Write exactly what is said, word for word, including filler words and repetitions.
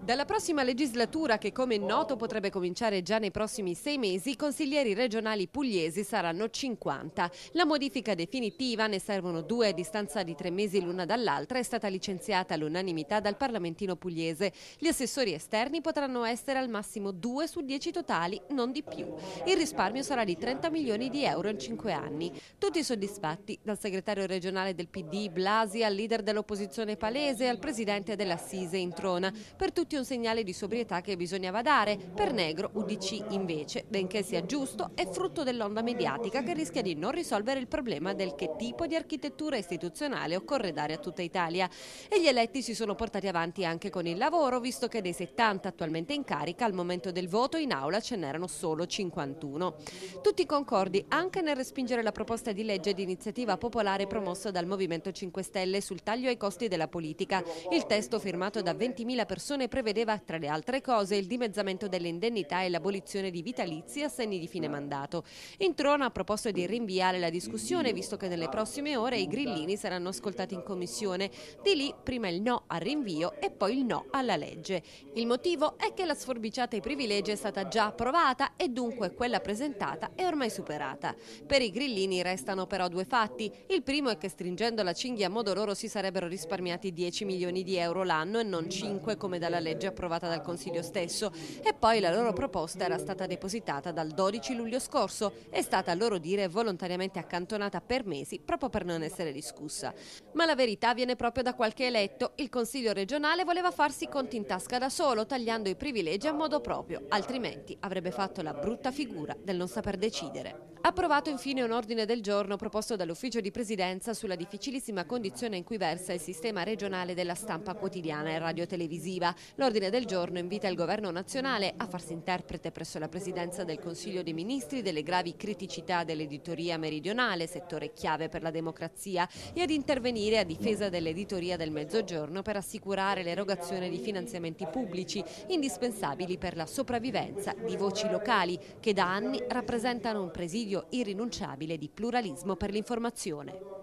Dalla prossima legislatura, che come noto potrebbe cominciare già nei prossimi sei mesi, i consiglieri regionali pugliesi saranno cinquanta. La modifica definitiva, ne servono due a distanza di tre mesi l'una dall'altra, è stata licenziata all'unanimità dal Parlamentino pugliese. Gli assessori esterni potranno essere al massimo due su dieci totali, non di più. Il risparmio sarà di trenta milioni di euro in cinque anni. Tutti soddisfatti, dal segretario regionale del P D Blasi al leader dell'opposizione Palese al presidente dell'Assise Introna. Per tutti un segnale di sobrietà che bisognava dare. Per Negro U D C invece, benché sia giusto, è frutto dell'onda mediatica che rischia di non risolvere il problema del che tipo di architettura istituzionale occorre dare a tutta Italia. E gli eletti si sono portati avanti anche con il lavoro, visto che dei settanta attualmente in carica al momento del voto in aula ce n'erano solo cinquantuno. Tutti concordi anche nel respingere la proposta di legge di iniziativa popolare promossa dal Movimento cinque Stelle sul taglio ai costi della politica. Il testo, firmato da ventimila persone, prevedeva tra le altre cose il dimezzamento delle indennità e l'abolizione di vitalizi e assegni di fine mandato. Introna ha proposto di rinviare la discussione, visto che nelle prossime ore i grillini saranno ascoltati in commissione. Di lì prima il no al rinvio e poi il no alla legge. Il motivo è che la sforbiciata ai privilegi è stata già approvata e dunque quella presentata è ormai superata. Per i grillini restano però due fatti. Il primo è che stringendo la cinghia a modo loro si sarebbero risparmiati dieci milioni di euro l'anno e non cinque come dalla legge approvata dal Consiglio stesso. E poi la loro proposta era stata depositata dal dodici luglio scorso, è stata a loro dire volontariamente accantonata per mesi proprio per non essere discussa. Ma la verità viene proprio da qualche eletto. Il Consiglio regionale voleva farsi i conti in tasca da solo, tagliando i privilegi a modo proprio, altrimenti avrebbe fatto la brutta figura del non saper decidere. Approvato infine un ordine del giorno proposto dall'ufficio di presidenza sulla difficilissima condizione in cui versa il sistema regionale della stampa quotidiana e radiotelevisiva. L'ordine del giorno invita il governo nazionale a farsi interprete presso la presidenza del Consiglio dei Ministri delle gravi criticità dell'editoria meridionale, settore chiave per la democrazia, e ad intervenire a difesa dell'editoria del Mezzogiorno per assicurare l'erogazione di finanziamenti pubblici indispensabili per la sopravvivenza di voci locali che da anni rappresentano un presidio irrinunciabile di pluralismo per l'informazione.